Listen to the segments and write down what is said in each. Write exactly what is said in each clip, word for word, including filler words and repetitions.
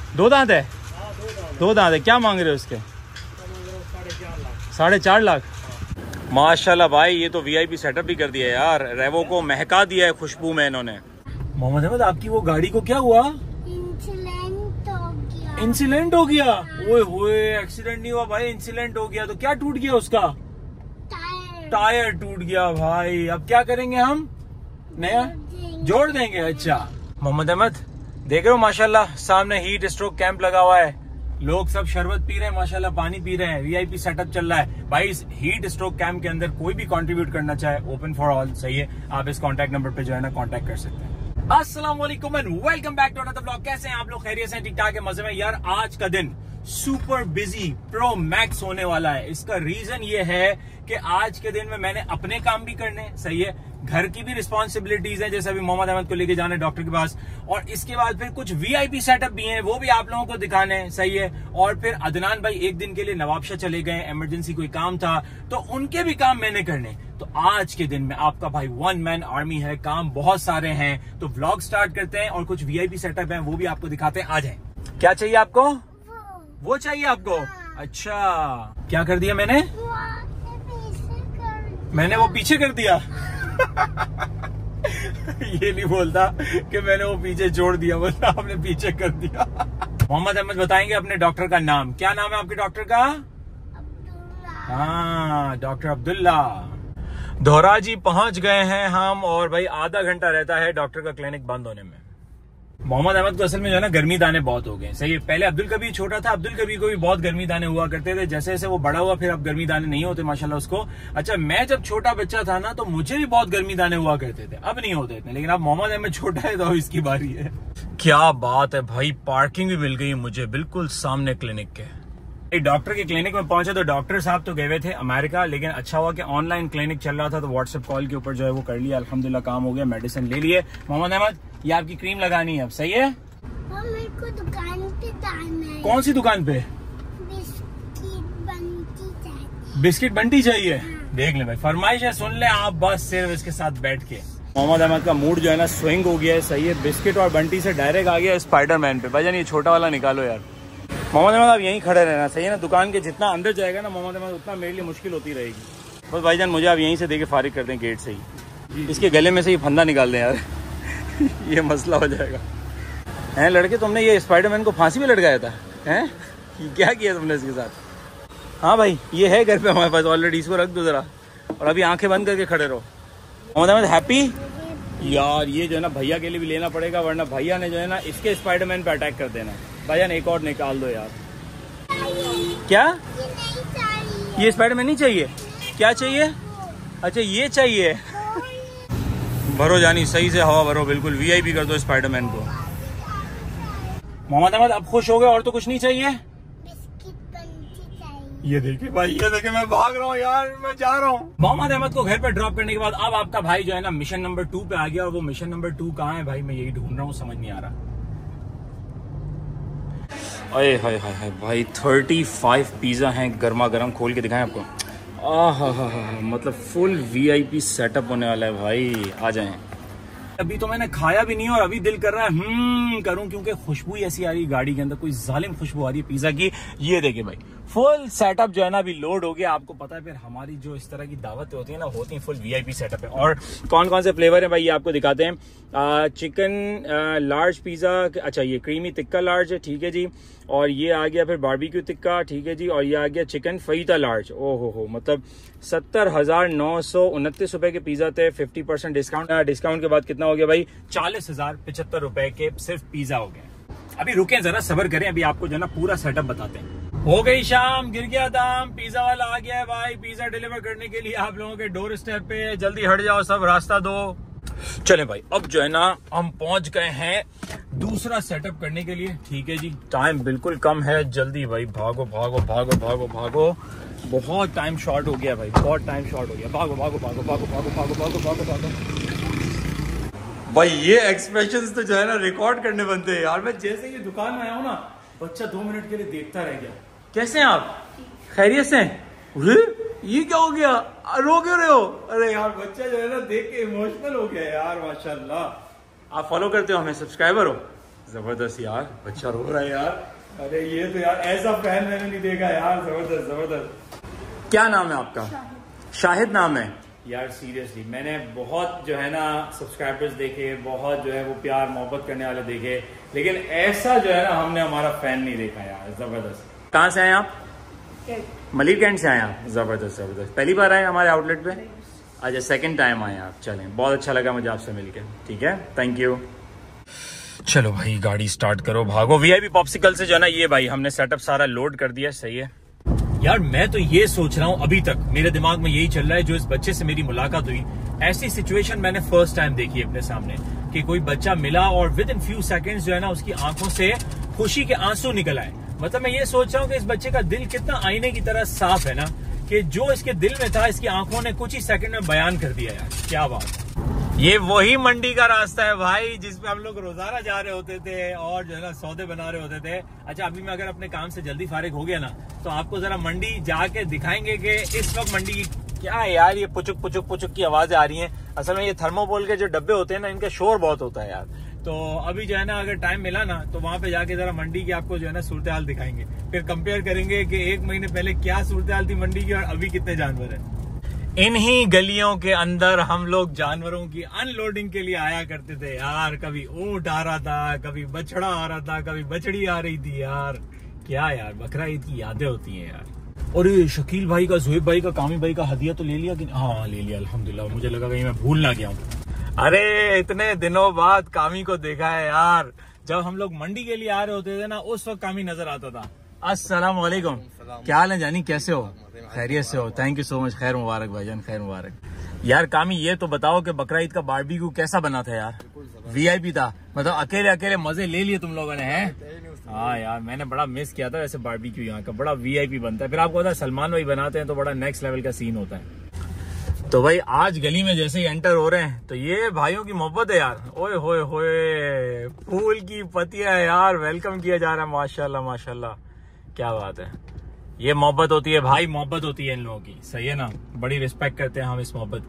दो दांत है? दो दांत है। क्या मांग रहे हो उसके? साढ़े चार लाख। माशाल्लाह भाई, ये तो वीआईपी सेटअप भी कर दिया यार। रेवो को महका दिया है खुशबू में इन्होंने। मोहम्मद अहमद, आपकी वो गाड़ी को क्या हुआ? इंसिडेंट हो गया। इंसिडेंट हो गया? ओए होए, एक्सीडेंट नहीं हुआ भाई, इंसिडेंट हो गया। तो क्या टूट गया उसका? टायर। टायर टूट गया भाई। अब क्या करेंगे हम? नया जोड़ देंगे। अच्छा मोहम्मद अहमद, देख रहे हो माशाल्लाह सामने हीट स्ट्रोक कैंप लगा हुआ है। लोग सब शरबत पी रहे हैं माशाल्लाह, पानी पी रहे हैं, वीआईपी सेटअप चल रहा है भाई। इस हीट स्ट्रोक कैंप के अंदर कोई भी कंट्रीब्यूट करना चाहे, ओपन फॉर ऑल, सही है। आप इस कांटेक्ट नंबर पे जो है ना कांटेक्ट कर सकते हैं। अस्सलाम वालेकुम and welcome back to another vlog. कैसे हैं आप लोग? खैरियत से? ठीक ठाक है? मजे में? यार आज का दिन सुपर बिजी प्रो मैक्स होने वाला है। इसका रीजन ये है कि आज के दिन में मैंने अपने काम भी करने, सही है, घर की भी रिस्पॉन्सिबिलिटीज है, जैसे अभी मोहम्मद अहमद को लेके जाना है डॉक्टर के पास, और इसके बाद फिर कुछ वीआईपी सेटअप भी हैं, वो भी आप लोगों को दिखाने हैं, सही है। और फिर अदनान भाई एक दिन के लिए नवाबशाह चले गए, इमरजेंसी कोई काम था, तो उनके भी काम मैंने करने। तो आज के दिन में आपका भाई वन मैन आर्मी है, काम बहुत सारे हैं। तो व्लॉग स्टार्ट करते हैं और कुछ वीआईपी सेटअप है वो भी आपको दिखाते हैं। आ जाए। क्या चाहिए आपको? वो, वो चाहिए आपको? हाँ। अच्छा, क्या कर दिया मैंने? वो आपने पीछे कर दिया। मैंने वो पीछे कर दिया। ये नहीं बोलता कि मैंने वो पीछे छोड़ दिया, बोलता आपने पीछे कर दिया। मोहम्मद अहमद बताएंगे अपने डॉक्टर का नाम। क्या नाम है आपके डॉक्टर का? अब्दुल्ला। हाँ, डॉक्टर अब्दुल्ला। दोहरा जी पहुंच गए हैं हम, और भाई आधा घंटा रहता है डॉक्टर का क्लिनिक बंद होने में। मोहम्मद अहमद को असल में जो है ना गर्मी दाने बहुत हो गए, सही है। पहले अब्दुल कबीर छोटा था, अब्दुल कबीर को भी बहुत गर्मी दाने हुआ करते थे। जैसे जैसे वो बड़ा हुआ फिर अब गर्मी दाने नहीं होते माशाल्लाह उसको। अच्छा, मैं जब छोटा बच्चा था ना तो मुझे भी बहुत गर्मी दाने हुआ करते थे, अब नहीं होते इतने। लेकिन अब मोहम्मद अहमद छोटा है तो अब इसकी बारी है। क्या बात है भाई, पार्किंग भी मिल गई मुझे बिल्कुल सामने क्लिनिक के। डॉक्टर के क्लिनिक में पहुंचे तो डॉक्टर साहब तो गए हुए थे अमेरिका, लेकिन अच्छा हुआ कि ऑनलाइन क्लिनिक चल रहा था तो व्हाट्सएप कॉल के ऊपर जो है वो कर लिया। अल्हम्दुलिल्लाह काम हो गया, मेडिसिन ले लिए। मोहम्मद अहमद, ये आपकी क्रीम लगानी है अब, सही है? वो मेरे को दुकान पे जाना है। कौन सी दुकान पे? बिस्किट बंटी चाहिए। बिस्किट बंटी चाहिए? देख ले भाई, फरमाइश है, सुन ले आप बस सिर्फ इसके साथ बैठ के। मोहम्मद अहमद का मूड जो है ना स्विंग हो गया है, सही है। बिस्किट और बंटी से डायरेक्ट आ गया स्पाइडरमैन पे। भाईजान ये छोटा वाला निकालो यार। मोहम्मद अहमद आप यहीं खड़े रहना, सही है ना। दुकान के जितना अंदर जाएगा ना मोहम्मद अहमद, उतना मेरे लिए मुश्किल होती रहेगी। बस भाईजान मुझे आप यहीं से देके फारिग कर दें गेट से ही। इसके गले में से ये फंदा निकाल दें यार। ये मसला हो जाएगा। हैं लड़के, तुमने ये स्पाइडरमैन को फांसी में लटकाया था? हैं क्या किया तुमने इसके साथ? हाँ भाई, ये है घर पे हमारे पास ऑलरेडी, इसको रख दो जरा और अभी आंखें बंद करके खड़े रहो। मोहम्मद अहमद हैप्पी? यार ये जो है ना भैया के लिए भी लेना पड़ेगा, वरना भैया ने जो है ना इसके स्पाइडरमैन पे अटैक कर देना। भाईजान एक और निकाल दो यार। क्या? ये नहीं चाहिए। ये स्पाइडरमैन नहीं चाहिए? क्या चाहिए? अच्छा ये चाहिए। भरो जानी, सही से हवा भरो, बिल्कुल वीआईपी कर दो स्पाइडरमैन को। मोहम्मद अहमद अब खुश हो गए, और तो कुछ नहीं चाहिए? बिस्किट बंटी चाहिए। ये देखिए भाई, ये देखिए मैं भाग रहा हूँ यार, मैं जा रहा हूँ। मोहम्मद अहमद को घर पे ड्रॉप करने के बाद अब आपका भाई जो है ना मिशन नंबर टू पे आ गया, और वो मिशन नंबर टू कहाँ है भाई, मैं यही ढूंढ रहा हूँ, समझ नहीं आ रहा। अरे हाय हाय हाय भाई, थर्टी फाइव पिज्जा हैं गर्मा गर्म, खोल के दिखाएं आपको। आह हा हा हा, मतलब फुल वीआईपी सेटअप होने वाला है भाई, आ जाएं। अभी तो मैंने खाया भी नहीं और अभी दिल कर रहा है हम्म करूं, क्योंकि खुशबू ऐसी आ रही है गाड़ी के अंदर, कोई जालिम खुशबू आ रही है पिज्जा की। ये देखिए भाई, फुल सेटअप जो है ना अभी लोड हो गया। आपको पता है फिर हमारी जो इस तरह की दावतें होती है ना, होती हैं फुल वीआईपी सेटअप है। और कौन कौन से फ्लेवर है भाई ये आपको दिखाते हैं। आ, चिकन आ, लार्ज पिज्जा, अच्छा ये क्रीमी टिक्का लार्ज है, ठीक है जी। और ये आ गया फिर बारबेक्यू टिक्का, ठीक है जी। और ये आ गया चिकन फईता लार्ज। ओ हो हो, मतलब सत्तर हजार नौ सौ उनतीस रुपए के पिज्जा थे, फिफ्टी परसेंट डिस्काउंट। डिस्काउंट के बाद कितना हो गया भाई? चालीस हजार पिछहत्तर रुपए के सिर्फ पिज्जा हो गए। अभी रुकें जरा, सब्र करें, अभी आपको जो है ना पूरा सेटअप बताते हैं। हो गई शाम, गिर गया दाम, पिज्जा वाला आ गया है भाई पिज्जा डिलीवर करने के लिए आप लोगों के डोर स्टेप पे। जल्दी हट जाओ सब, रास्ता दो। चले भाई, अब जो है ना हम पहुंच गए हैं दूसरा सेटअप करने के लिए, ठीक है जी। टाइम बिल्कुल कम है, जल्दी भाई भागो भागो भागो भागो भागो, बहुत टाइम शॉर्ट हो गया भाई, बहुत टाइम शॉर्ट हो गया। भागो भागो भागो भागो भागो भागो भागो भागो भागो भाई। ये एक्सप्रेशंस तो जो है ना रिकॉर्ड करने बनते हैं यार। मैं जैसे ही दुकान में आया हूँ ना, बच्चा दो मिनट के लिए देखता रह गया। कैसे हैं आप? खैरियत से? ये क्या हो गया, रो क्यों रहे हो? अरे यार बच्चा जो है ना देख के इमोशनल हो गया यार, माशाल्लाह। आप फॉलो करते हो हमें, सब्सक्राइबर हो, जबरदस्त यार, बच्चा रो रहा है यार। अरे ये तो यार ऐसा फैन मैंने नहीं देखा यार, जबरदस्त जबरदस्त। क्या नाम है आपका? शाहिद नाम है यार। सीरियसली मैंने बहुत जो है ना सब्सक्राइबर्स देखे, बहुत जो है वो प्यार मोहब्बत करने वाले देखे, लेकिन ऐसा जो है ना हमने हमारा फैन नहीं देखा यार, जबरदस्त। कहाँ से आए आप? मलिर कैंट से आए आप? जबरदस्त जबरदस्त। पहली बार आए हमारे आउटलेट पे? अच्छा, सेकंड टाइम आए आप। चलें, बहुत अच्छा लगा मुझे आपसे मिलके। ठीक है, थैंक यू। चलो भाई गाड़ी स्टार्ट करो, भागो। वीआईपी पॉप्सिकल से जो है ना ये भाई हमने सेटअप सारा लोड कर दिया। सही है यार, मैं तो ये सोच रहा हूँ, अभी तक मेरे दिमाग में यही चल रहा है, जो इस बच्चे से मेरी मुलाकात हुई, ऐसी सिचुएशन मैंने फर्स्ट टाइम देखी अपने सामने कि कोई बच्चा मिला और विद इन फ्यू सेकंड्स जो है ना उसकी आंखों से खुशी के आंसू निकल आए। मतलब मैं ये सोच रहा हूँ कि इस बच्चे का दिल कितना आईने की तरह साफ है ना, कि जो इसके दिल में था इसकी आंखों ने कुछ ही सेकंड में बयान कर दिया यार। क्या बात। ये वही मंडी का रास्ता है भाई जिसपे हम लोग रोजाना जा रहे होते थे और जो है ना सौदे बना रहे होते थे। अच्छा, अभी मैं अगर अपने काम से जल्दी फारिग हो गया ना तो आपको जरा मंडी जाके दिखाएंगे कि इस वक्त मंडी की क्या है यार। ये पुचुक पुचुक पुचुक की आवाजें आ रही हैं। असल में ये थर्मोकोल के जो डब्बे होते हैं ना, इनका शोर बहुत होता है यार। तो अभी जो है ना अगर टाइम मिला ना तो वहां पे जाके जरा मंडी की आपको जो है ना सूरत हाल दिखाएंगे, फिर कंपेयर करेंगे कि एक महीने पहले क्या सूरत हाल थी मंडी की और अभी कितने जानवर है। इन्हीं गलियों के अंदर हम लोग जानवरों की अनलोडिंग के लिए आया करते थे यार। कभी ऊंट आ रहा था, कभी बछड़ा आ रहा था, कभी बछड़ी आ रही थी यार। क्या यार, बकरा ईद की यादें होती हैं यार। और ये शकील भाई का, जुहेब भाई का, कामी भाई का हदिया तो ले लिया कि? हाँ ले लिया अल्हम्दुलिल्लाह। मुझे लगा कहीं मैं भूल ना गया हूँ। अरे इतने दिनों बाद कामी को देखा है यार। जब हम लोग मंडी के लिए आ रहे होते थे ना उस वक्त कामी नजर आता था। अस्सलाम वालेकुम, क्या हाल है जानी, कैसे हो? खैरियत से हो? Thank you so much. खैर मुबारक भाईजान, खैर मुबारक। यार कामी ये तो बताओ कि बकरा ईद का बारबेक्यू कैसा बना था यार? वीआईपी था, मतलब अकेले अकेले मजे ले लिए तुम लोगों ने, हैं? हाँ यार, मैंने बड़ा मिस किया था वैसे बारबेक्यू यहाँ का, बड़ा वीआईपी बनता है। फिर आपको पता है सलमान भाई बनाते हैं तो बड़ा नेक्स्ट लेवल का सीन होता है। तो भाई आज गली में जैसे ही एंटर हो रहे हैं तो ये भाइयों की मोहब्बत है यार। ओए होए होए, फूल की पत्तियां यार, वेलकम किया जा रहा है। माशाल्लाह माशाल्लाह, क्या बात है। ये मोहब्बत होती है भाई, मोहब्बत होती है इन लोगों की। सही है ना, बड़ी रिस्पेक्ट करते हैं हम इस मोहब्बत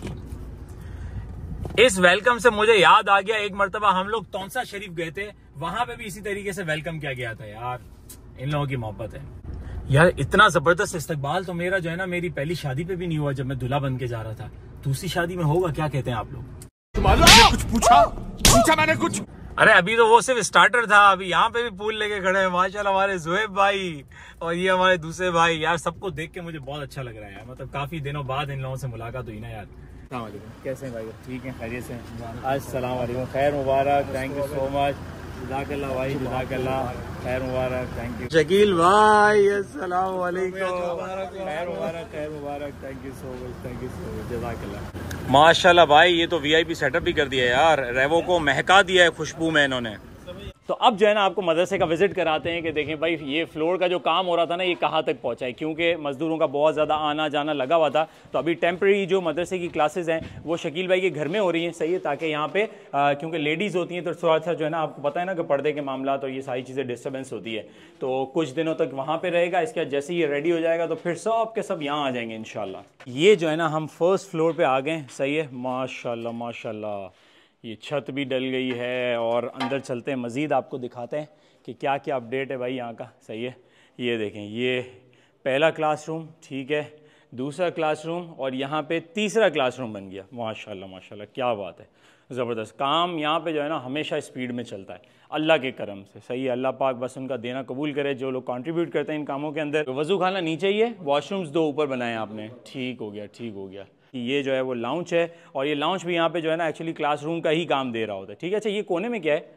की। इस वेलकम से मुझे याद आ गया, एक मर्तबा हम लोग तौंसा शरीफ गए थे, वहां पे भी इसी तरीके से वेलकम किया गया था यार। इन लोगों की मोहब्बत है यार। इतना जबरदस्त इस्तकबाल तो मेरा जो है ना मेरी पहली शादी पे भी नहीं हुआ जब मैं दूल्हा बन के जा रहा था। दूसरी शादी में होगा, क्या कहते हैं आप लोग? मैंने कुछ पूछा पूछा मैंने कुछ? अरे अभी तो वो सिर्फ स्टार्टर था, अभी यहाँ पे भी पूल लेके खड़े हैं माशाल्लाह हमारे जुहेब भाई और ये हमारे दूसरे भाई। यार सबको देख के मुझे बहुत अच्छा लग रहा है यार, मतलब काफी दिनों बाद इन लोगों से मुलाकात हुई ना यार। अस्सलाम वालेकुम, कैसे हैं भाई? ठीक है, खैरियत से हैं? अस्सलाम वालेकुम, खैर मुबारक, थैंक यू सो मच। जज़ाकल्लाह भाई, जज़ाकल्लाह, खैर मुबारक, थैंक यू। शकील भाई अस्सलाम वालेकुम, खैर मुबारक, खैर मुबारक, thank you so much, thank you so much, जज़ाकल्लाह। माशाल्लाह भाई, ये तो वीआईपी सेटअप भी कर दिया यार, रेवो को महका दिया है खुशबू में इन्होंने। तो अब जो है ना आपको मदरसे का विजिट कराते हैं कि देखें भाई ये फ्लोर का जो काम हो रहा था ना ये कहाँ तक पहुँचा है, क्योंकि मजदूरों का बहुत ज़्यादा आना जाना लगा हुआ था। तो अभी टेम्प्रेरी जो मदरसे की क्लासेस हैं वो शकील भाई के घर में हो रही हैं। सही है, ताकि यहाँ पे आ, क्योंकि लेडीज़ होती हैं तो थोड़ा सा जो है ना आपको पता है ना कि पर्दे के मामला तो ये सारी चीज़ें डिस्टर्बेंस होती है। तो कुछ दिनों तक वहाँ पर रहेगा, इसके बाद जैसे ये रेडी हो जाएगा तो फिर सब के सब यहाँ आ जाएंगे इंशाल्लाह। ये जो है ना हम फर्स्ट फ्लोर पर आ गए। सही है, माशाल्लाह माशाल्लाह, ये छत भी डल गई है और अंदर चलते हैं, मज़ीद आपको दिखाते हैं कि क्या क्या अपडेट है भाई यहाँ का। सही है, ये देखें, ये पहला क्लासरूम, ठीक है, दूसरा क्लासरूम और यहाँ पे तीसरा क्लासरूम बन गया। माशाल्लाह माशाल्लाह, क्या बात है, ज़बरदस्त। काम यहाँ पे जो है ना हमेशा स्पीड में चलता है अल्लाह के करम से। सही है, अल्लाह पाक बस उनका देना कबूल करे जो लोग कंट्रीब्यूट करते हैं इन कामों के अंदर। वज़ू खाना नीचे ही है, वॉशरूम्स दो ऊपर बनाए आपने, ठीक हो गया, ठीक हो गया। ये जो है वो लाउंज है और ये लाउंज भी यहाँ पे जो है ना एक्चुअली क्लासरूम का ही काम दे रहा होता है। ठीक है, अच्छा ये कोने में क्या है?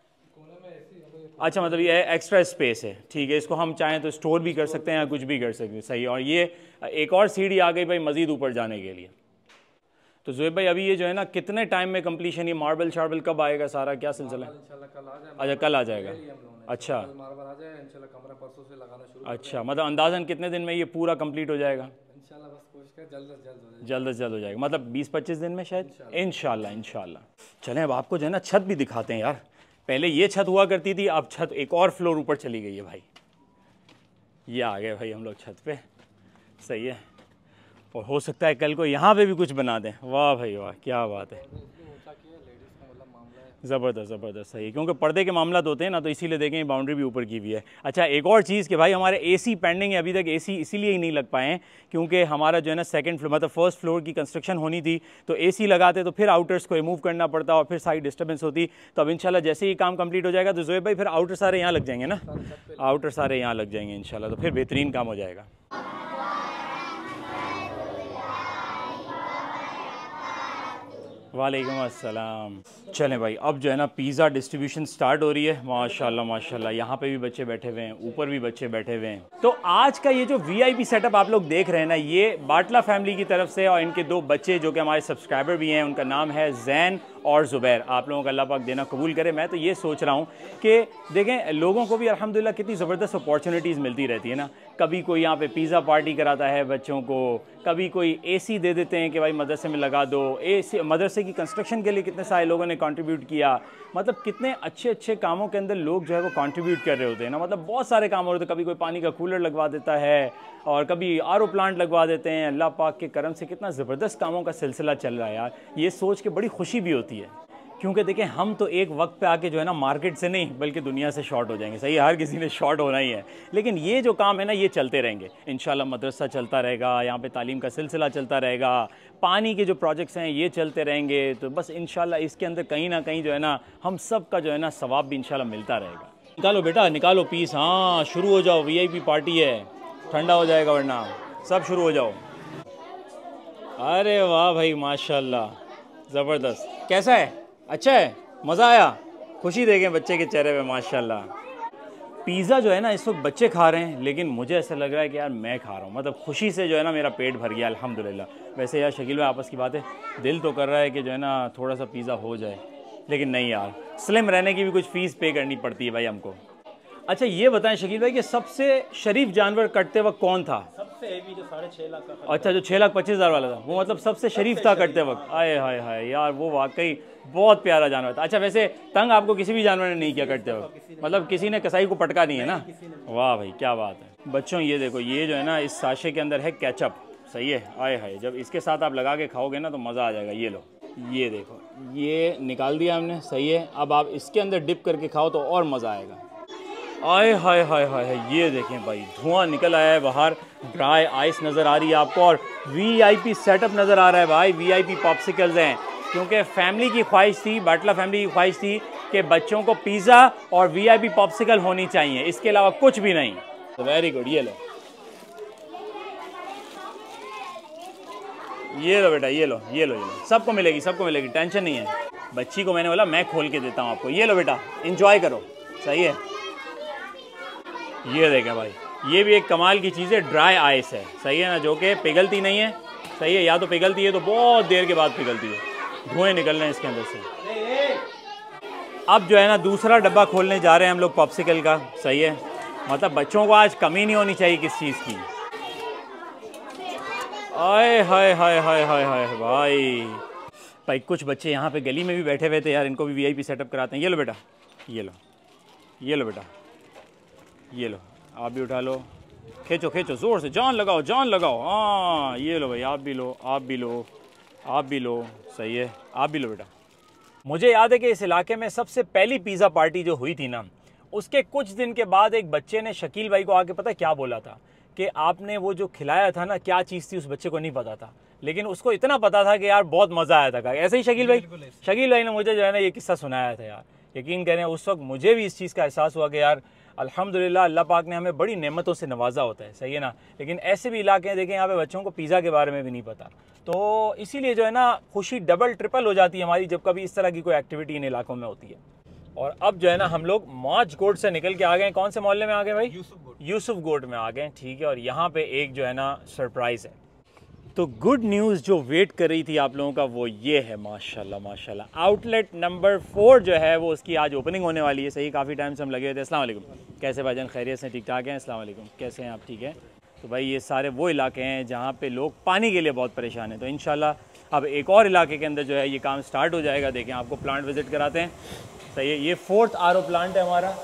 अच्छा, मतलब ये एक्स्ट्रा स्पेस है, ठीक है, इसको हम चाहें तो स्टोर भी कर सकते हैं या कुछ भी कर सकते हैं। सही है, और ये एक और सीढ़ी आ गई भाई मज़ीद ऊपर जाने के लिए। तो जुहेब भाई अभी ये जो है ना कितने टाइम में कंप्लीशन, ये मार्बल शार्बल कब आएगा, सारा क्या सिलसिला है? अच्छा कल आ जाएगा। अच्छा अच्छा, मतलब अंदाज़न कितने दिन में ये पूरा कंप्लीट हो जाएगा? जल्द से जल्द हो जाएगा, मतलब बीस पच्चीस दिन में शायद, इंशाल्लाह इंशाल्लाह। चलें अब आपको जो है ना छत भी दिखाते हैं यार। पहले ये छत हुआ करती थी, अब छत एक और फ्लोर ऊपर चली गई है भाई। ये आ गए भाई हम लोग छत पे। सही है, और हो सकता है कल को यहाँ पे भी कुछ बना दें। वाह भाई वाह, क्या बात है। ज़बरदस्त ज़बरदस्त सही है, क्योंकि पर्दे के मामला तो होते हैं ना, तो इसीलिए देखें बाउंड्री भी ऊपर की हुई है। अच्छा एक और चीज़ कि भाई हमारे एसी पेंडिंग है, अभी तक एसी इसीलिए ही नहीं लग पाए हैं क्योंकि हमारा जो है ना सेकंड फ्लोर मतलब फर्स्ट फ्लोर की कंस्ट्रक्शन होनी थी, तो एसी लगाते तो फिर आउटर्स को रिमूव करना पड़ता और फिर सारी डिस्टर्बेंस होती। तो अब इंशाल्लाह जैसे ही काम कंप्लीट हो जाएगा तो जोएब भाई फिर आउटर सारे यहाँ लग जाएंगे ना, आउटर सारे यहाँ लग जाएंगे इंशाल्लाह, तो फिर बेहतरीन काम हो जाएगा। वालेकुम अस्सलाम। चलें भाई अब जो है ना पिज़्ज़ा डिस्ट्रीब्यूशन स्टार्ट हो रही है। माशाल्लाह माशाल्लाह, यहाँ पे भी बच्चे बैठे हुए हैं, ऊपर भी बच्चे बैठे हुए हैं। तो आज का ये जो वीआईपी सेटअप आप लोग देख रहे हैं ना, ये बाटला फैमिली की तरफ से और इनके दो बच्चे जो कि हमारे सब्सक्राइबर भी हैं, उनका नाम है जैन और ज़ुबैर। आप लोगों का अल्लाह पाक देना कबूल करे। मैं तो ये सोच रहा हूँ कि देखें लोगों को भी अल्हम्दुलिल्लाह कितनी ज़बरदस्त अपॉर्चुनिटीज़ मिलती रहती है ना। कभी कोई यहाँ पे पिज़्ज़ा पार्टी कराता है बच्चों को, कभी कोई एसी दे देते हैं कि भाई मदरसे में लगा दो, एसी मदरसे की कंस्ट्रक्शन के लिए कितने सारे लोगों ने कंट्रीब्यूट किया। मतलब कितने अच्छे अच्छे कामों के अंदर लोग जो है वो कंट्रीब्यूट कर रहे होते हैं ना, मतलब बहुत सारे काम हो रहे होते हैं। कभी कोई पानी का कूलर लगवा देता है और कभी आर ओ प्लांट लगवा देते हैं। अल्लाह पाक के करम से कितना ज़बरदस्त कामों का सिलसिला चल रहा है यार, ये सोच के बड़ी खुशी भी होती है। क्योंकि देखें हम तो एक वक्त पे आके जो है ना मार्केट से नहीं बल्कि दुनिया से शॉर्ट हो जाएंगे। सही है, हर किसी ने शॉर्ट होना ही है, लेकिन ये जो काम है ना ये चलते रहेंगे इंशाल्लाह। मदरसा चलता रहेगा, यहाँ पे तालीम का सिलसिला चलता रहेगा, पानी के जो प्रोजेक्ट्स हैं ये चलते रहेंगे। तो बस इंशाल्लाह इसके अंदर कहीं ना कहीं जो है ना हम सब का जो है ना सवाब भी इंशाल्लाह मिलता रहेगा। निकालो बेटा निकालो पीस, हाँ शुरू हो जाओ, वी आई पी पार्टी है, ठंडा हो जाएगा वरना। सब शुरू हो जाओ। अरे वाह भाई माशाल्लाह ज़बरदस्त। कैसा है, अच्छा है, मज़ा आया, खुशी देखें बच्चे के चेहरे पे माशाल्लाह। पिज़्ज़ा जो है ना इस वक्त बच्चे खा रहे हैं, लेकिन मुझे ऐसा लग रहा है कि यार मैं खा रहा हूँ, मतलब खुशी से जो है ना मेरा पेट भर गया अल्हम्दुलिल्लाह। वैसे यार शकील भाई आपस की बात है, दिल तो कर रहा है कि जो है ना थोड़ा सा पिज़्ज़ा हो जाए, लेकिन नहीं यार, स्लिम रहने की भी कुछ फ़ीस पे करनी पड़ती है भाई हमको। अच्छा ये बताएं शकील भाई कि सबसे शरीफ जानवर कटते वक्त कौन था? सबसे हेवी जो साढ़े छः लाख का। अच्छा जो छः लाख पच्चीस हज़ार वाला था वो मतलब सबसे शरीफ था कटते वक्त। आए हाय हाय यार वो वाकई बहुत प्यारा जानवर था। अच्छा वैसे तंग आपको किसी भी जानवर ने नहीं किया कटते वक्त, मतलब किसी ने कसाई को पटका नहीं है ना? वाह भाई क्या बात है। बच्चों ये देखो ये जो है ना इस साशे के अंदर है केचप, सही है। आए हाय जब इसके साथ आप लगा के खाओगे ना तो मज़ा आ जाएगा। ये लो ये देखो ये निकाल दिया हमने, सही है। अब आप इसके अंदर डिप करके खाओ तो और मज़ा आएगा। आए हाय हाय हाय हाय, ये देखें भाई धुआं निकल आया है बाहर, ड्राई आइस नज़र आ रही है आपको और वीआईपी सेटअप नज़र आ रहा है भाई। वीआईपी पॉप्सिकल्स हैं, क्योंकि फैमिली की ख्वाहिश थी, बाटला फैमिली की ख्वाहिश थी कि बच्चों को पिज़्ज़ा और वीआईपी पॉप्सिकल होनी चाहिए, इसके अलावा कुछ भी नहीं। तो वेरी गुड, ये लो ये लो बेटा, ये लो ये लो ये लो, सबको मिलेगी सबको मिलेगी, टेंशन नहीं है। बच्ची को मैंने बोला मैं खोल के देता हूँ आपको, ये लो बेटा इंजॉय करो, सही है। ये देखें भाई ये भी एक कमाल की चीज़ है, ड्राई आइस है, सही है ना, जो कि पिघलती नहीं है, सही है। या तो पिघलती है तो बहुत देर के बाद पिघलती है, धुएं निकल रहे हैं इसके अंदर से। अब जो है ना दूसरा डब्बा खोलने जा रहे हैं हम लोग पॉप्सिकल का, सही है। मतलब बच्चों को आज कमी नहीं होनी चाहिए किस चीज़ की। आए हाय हाय हाय हाय हाय भाई भाई कुछ बच्चे यहाँ पे गली में भी बैठे हुए थे यार, इनको भी वीआईपी सेटअप कराते हैं। ये लो बेटा ये लो ये लो बेटा ये लो, आप भी उठा लो, खींचो खींचो ज़ोर से, जान लगाओ जान लगाओ। हाँ ये लो भाई आप भी लो आप भी लो आप भी लो, सही है आप भी लो बेटा। मुझे याद है कि इस इलाके में सबसे पहली पिज़्ज़ा पार्टी जो हुई थी ना, उसके कुछ दिन के बाद एक बच्चे ने शकील भाई को आके पता क्या बोला था कि आपने वो जो खिलाया था ना क्या चीज़ थी, उस बच्चे को नहीं पता था, लेकिन उसको इतना पता था कि यार बहुत मज़ा आया था। ऐसे ही शकील भाई शकील भाई ने मुझे जो है ना ये किस्सा सुनाया था यार। यकीन करें उस वक्त मुझे भी इस चीज़ का एहसास हुआ कि यार अल्हम्दुलिल्लाह अल्लाह पाक ने हमें बड़ी नेमतों से नवाजा होता है, सही है ना। लेकिन ऐसे भी इलाके हैं देखें यहाँ पे बच्चों को पिज़्ज़ा के बारे में भी नहीं पता, तो इसीलिए जो है ना खुशी डबल ट्रिपल हो जाती है हमारी जब कभी इस तरह की कोई एक्टिविटी इन इलाकों में होती है। और अब जो है ना हम लोग मौज गोट से निकल के आ गए। कौन से मोहल्ले में आ गए भाई? यूसुफ गोट। यूसुफ गोट में आ गए, ठीक है। और यहाँ पे एक जो है ना सरप्राइज़ है। तो गुड न्यूज़ जो वेट कर रही थी आप लोगों का वो ये है, माशाल्लाह माशाल्लाह आउटलेट नंबर फोर जो है वो उसकी आज ओपनिंग होने वाली है। सही काफ़ी टाइम से हम लगे हुए थे। अस्सलाम वालेकुम, कैसे भाईजान, खैरियत से ठीक ठाक हैं? अस्सलाम वालेकुम, कैसे हैं आप? ठीक है। तो भाई ये सारे वो इलाके हैं जहाँ पे लोग पानी के लिए बहुत परेशान हैं, तो इंशाल्लाह अब एक और इलाके के अंदर जो है ये काम स्टार्ट हो जाएगा। देखें आपको प्लांट विज़िट कराते हैं, सही है। ये फोर्थ आर ओ प्लांट है हमारा,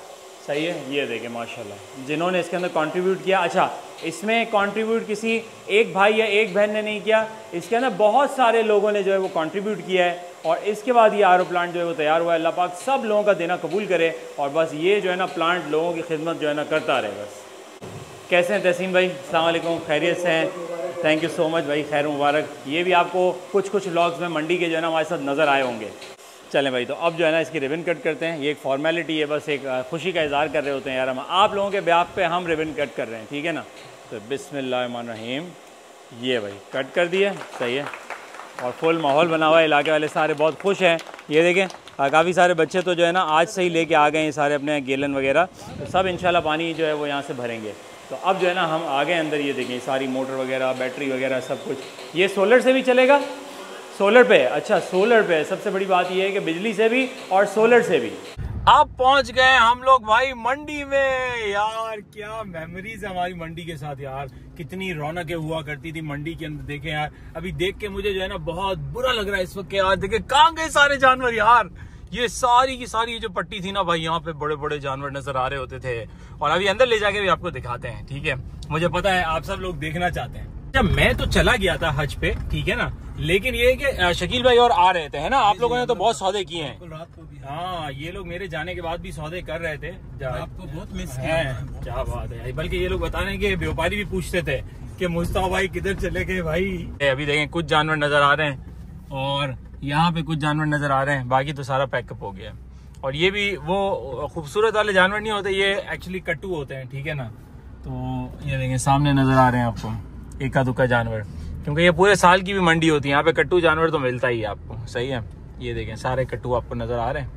सही है। ये देखें माशाल्लाह जिन्होंने इसके अंदर कंट्रीब्यूट किया। अच्छा, इसमें कंट्रीब्यूट किसी एक भाई या एक बहन ने नहीं किया, इसके अंदर बहुत सारे लोगों ने जो है वो कंट्रीब्यूट किया है और इसके बाद ये आर ओ प्लांट जो है वो तैयार हुआ है। अल्लाह पाक सब लोगों का देना कबूल करे और बस ये जो है ना प्लांट लोगों की खिदमत जो है ना करता रहे बस। कैसे हैं तहसीन भाई? अस्सलाम वालेकुम, खैरियत से हैं? थैंक यू सो मच भाई, खैर मुबारक। ये भी आपको कुछ कुछ व्लॉग्स में मंडी के जो है ना हमारे साथ नज़र आए होंगे। चलें भाई, तो अब जो है ना इसकी रिबन कट करते हैं। ये एक फॉर्मेलिटी है, बस एक खुशी का इज़हार कर रहे होते हैं यार हम आप लोगों के ब्याह पे हम रिबन कट कर रहे हैं, ठीक है ना। तो बिस्मिल्लाहिर्रहमानिर्रहीम, ये भाई कट कर दिए, सही है। और फुल माहौल बना हुआ है, इलाके वाले सारे बहुत खुश हैं। ये देखें काफ़ी सारे बच्चे तो जो है ना आज से ही लेके आ गए हैं सारे अपने गैलन वगैरह, तो सब इंशाल्लाह पानी जो है वो यहाँ से भरेंगे। तो अब जो है ना हम आगे अंदर ये देखें सारी मोटर वगैरह बैटरी वगैरह सब कुछ। ये सोलर से भी चलेगा? सोलर पे? अच्छा सोलर पे। सबसे बड़ी बात ये है कि बिजली से भी और सोलर से भी। अब पहुंच गए हम लोग भाई मंडी में। यार क्या मेमोरीज है हमारी मंडी के साथ यार, कितनी रौनकें हुआ करती थी मंडी के अंदर। देखें यार, अभी देख के मुझे जो है ना बहुत बुरा लग रहा है इस वक्त यार। देखें कहाँ गए सारे जानवर यार। ये सारी की सारी ये जो पट्टी थी ना भाई, यहाँ पे बड़े बड़े जानवर नजर आ रहे होते थे और अभी अंदर ले जाके भी आपको दिखाते हैं, ठीक है। मुझे पता है आप सब लोग देखना चाहते हैं। जब मैं तो चला गया था हज पे, ठीक है ना, लेकिन ये कि शकील भाई और आ रहे थे, है ना। आप लोगों ने तो बहुत सौदे किए हैं रात को भी। हाँ, ये लोग मेरे जाने के बाद भी सौदे कर रहे थे। आपको बहुत मिस है, क्या बात है। बल्कि ये लोग बता रहे हैं कि व्यापारी भी पूछते थे कि मुस्तफा भाई किधर चले गए भाई। अभी देखें कुछ जानवर नजर आ रहे हैं और यहाँ पे कुछ जानवर नजर आ रहे हैं, बाकी तो सारा पैकअप हो गया। और ये भी वो खूबसूरत वाले जानवर नहीं होते, ये एक्चुअली कट्टू होते हैं, ठीक है ना। तो ये देखें सामने नजर आ रहे हैं आपको इक्का दुक्का जानवर, क्योंकि ये पूरे साल की भी मंडी होती है, यहाँ पे कट्टू जानवर तो मिलता ही है आपको, सही है। ये देखें सारे कट्टू आपको नजर आ रहे हैं।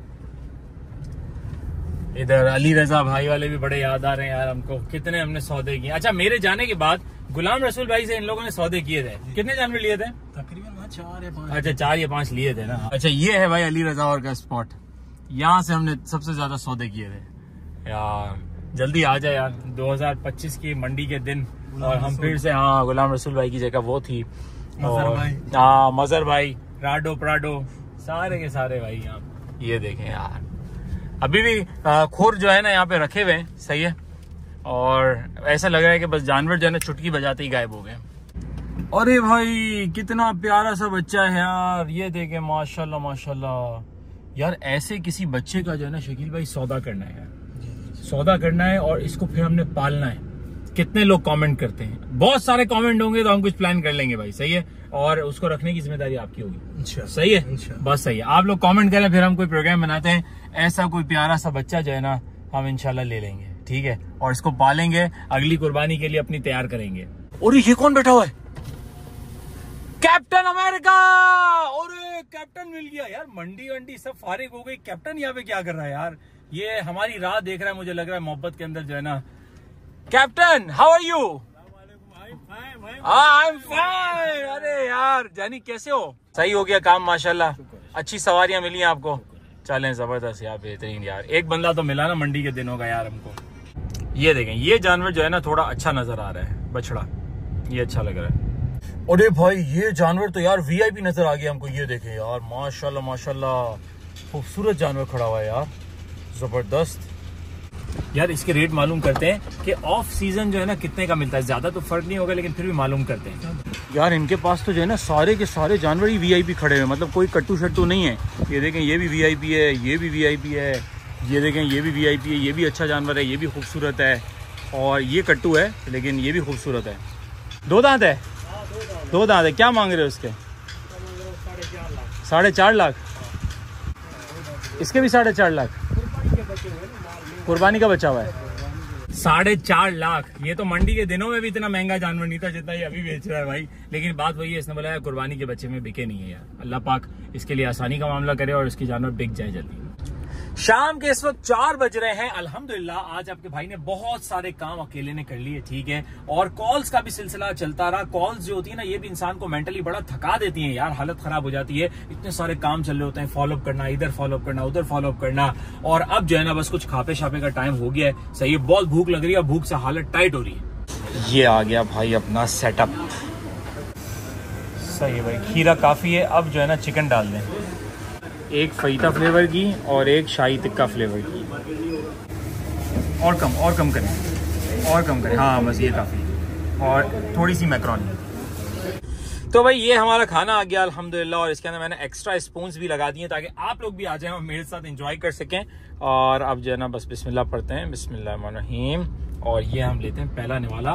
इधर अली रजा भाई वाले भी बड़े याद आ रहे हैं यार हमको, कितने हमने सौदे किए। अच्छा, मेरे जाने के बाद गुलाम रसूल भाई से इन लोगों ने सौदे किए थे। कितने जानवर लिए थे? तकरीबन चार या पांच। अच्छा, चार या पांच लिए थे ना। अच्छा, ये है भाई अली रजा और का स्पॉट, यहाँ से हमने सबसे ज्यादा सौदे किए थे यार। जल्दी आ जाए यार, दो हजार पच्चीस की मंडी के दिन और हम फिर से, हाँ गुलाम रसूल भाई की जगह वो थी। और हाँ मजहर भाई, राडो प्राडो, सारे के सारे भाई यहाँ। ये देखें यार, अभी भी खुर जो है ना यहाँ पे रखे हुए हैं, सही है। और ऐसा लग रहा है कि बस जानवर जो है ना चुटकी बजाते ही गायब हो गए। अरे भाई कितना प्यारा सा बच्चा है यार, ये देखें माशाल्लाह माशाल्लाह। यार ऐसे किसी बच्चे का जो है ना शकील भाई सौदा करना है यार, सौदा करना है और इसको फिर हमने पालना है। कितने लोग कमेंट करते हैं, बहुत सारे कमेंट होंगे तो हम कुछ प्लान कर लेंगे भाई, सही है। और उसको रखने की जिम्मेदारी आपकी होगी, सही है। बस सही है, आप लोग कमेंट करें फिर हम कोई प्रोग्राम बनाते हैं। ऐसा कोई प्यारा सा बच्चा जो है ना हम इंशाल्लाह ले लेंगे, ठीक है। और इसको पालेंगे, अगली कुर्बानी के लिए अपनी तैयार करेंगे। और ये कौन बैठा हुआ है? Captain America. और कैप्टन मिल गया यार, मंडी वंडी सब फारिग हो गई, कैप्टन यहाँ पे क्या कर रहा है यार? ये हमारी राह देख रहा है, मुझे लग रहा है मोहब्बत के अंदर जो है ना। Captain how are you? I am fine. अरे यार जानी कैसे हो? सही हो गया काम माशाल्लाह, अच्छी सवारियां मिली आपको। चलें जबरदस्त यार, बेहतरीन यार। एक बंदा तो मिला ना मंडी के दिनों का यार हमको। ये देखें ये जानवर जो है ना थोड़ा अच्छा नजर आ रहा है, बछड़ा, ये अच्छा लग रहा है। अरे भाई ये जानवर तो यार वीआईपी नजर आ गया हमको। ये देखें यार माशाल्लाह माशाल्लाह, खूबसूरत जानवर खड़ा हुआ है यार, जबरदस्त। यार इसके रेट मालूम करते हैं कि ऑफ सीजन जो है ना कितने का मिलता है। ज्यादा तो फर्क नहीं होगा लेकिन फिर भी मालूम करते हैं यार। इनके पास तो जो है ना सारे के सारे जानवर ही वीआईपी खड़े हुए, मतलब कोई कट्टू शट्टू नहीं है। ये देखें ये भी वीआईपी है, ये भी वीआईपी है, ये देखें ये भी वीआईपी है, ये भी अच्छा जानवर है, ये भी खूबसूरत है। और ये कट्टू है लेकिन ये भी खूबसूरत है। दो दांत है, दो दांत है। क्या मांग रहे हो उसके? साढ़े चार लाख। इसके भी साढ़े चार लाख, कुर्बानी का बचा हुआ है। साढ़े चार लाख। ये तो मंडी के दिनों में भी इतना महंगा जानवर नहीं था जितना ये अभी बेच रहा है भाई। लेकिन बात वही है, इसने बोला है कुर्बानी के बच्चे में बिके नहीं है यार। अल्लाह पाक इसके लिए आसानी का मामला करे और इसकी जानवर बिक जाए जल्दी। शाम के इस वक्त चार बज रहे हैं। अल्हम्दुलिल्लाह आज आपके भाई ने बहुत सारे काम अकेले ने कर लिए, ठीक है। और कॉल्स का भी सिलसिला चलता रहा। कॉल्स जो होती है ना ये भी इंसान को मेंटली बड़ा थका देती है यार, हालत खराब हो जाती है। इतने सारे काम चल रहे होते हैं, फॉलोअप करना, इधर फॉलोअप करना, उधर फॉलोअप करना। और अब जो है ना बस कुछ खापे छापे का टाइम हो गया है। सही है, बहुत भूख लग रही है, भूख से हालत टाइट हो रही है। ये आ गया भाई अपना सेटअप। सही है भाई, खीरा काफी है। अब जो है ना चिकन डाल दें, एक फईता फ्लेवर की और एक शाही टिक्का फ्लेवर की। और कम और कम करें और कम करें, हाँ बस ये काफ़ी, और थोड़ी सी मैक्रोनी। तो भाई ये हमारा खाना आ गया अल्हम्दुलिल्लाह, और इसके अंदर मैंने एक्स्ट्रा स्पून्स भी लगा दिए ताकि आप लोग भी आ जाएं और मेरे साथ एंजॉय कर सकें। और अब जो है ना बस बिस्मिल्लाह पढ़ते हैं, बिस्मिल्लाहिर्रहमानिर्रहीम, और ये हम लेते हैं पहला निवाला।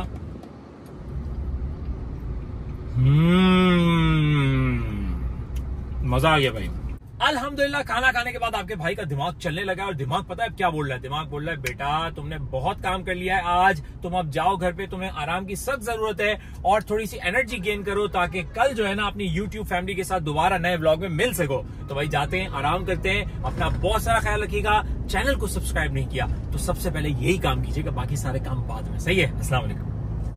हम्म, मजा आ गया भाई अल्हम्दुलिल्लाह। खाना खाने के बाद आपके भाई का दिमाग चलने लगा, और दिमाग पता है क्या बोल रहा है? दिमाग बोल रहा है बेटा तुमने बहुत काम कर लिया है आज, तुम अब जाओ घर पे, तुम्हें आराम की सख्त जरूरत है और थोड़ी सी एनर्जी गेन करो ताकि कल जो है ना अपनी यूट्यूब फैमिली के साथ दोबारा नए व्लॉग में मिल सको। तो भाई जाते हैं, आराम करते हैं, अपना बहुत सारा ख्याल रखिएगा। चैनल को सब्सक्राइब नहीं किया तो सबसे पहले यही काम कीजिएगा, बाकी सारे काम बाद में। सही है? अस्सलाम वालेकुम।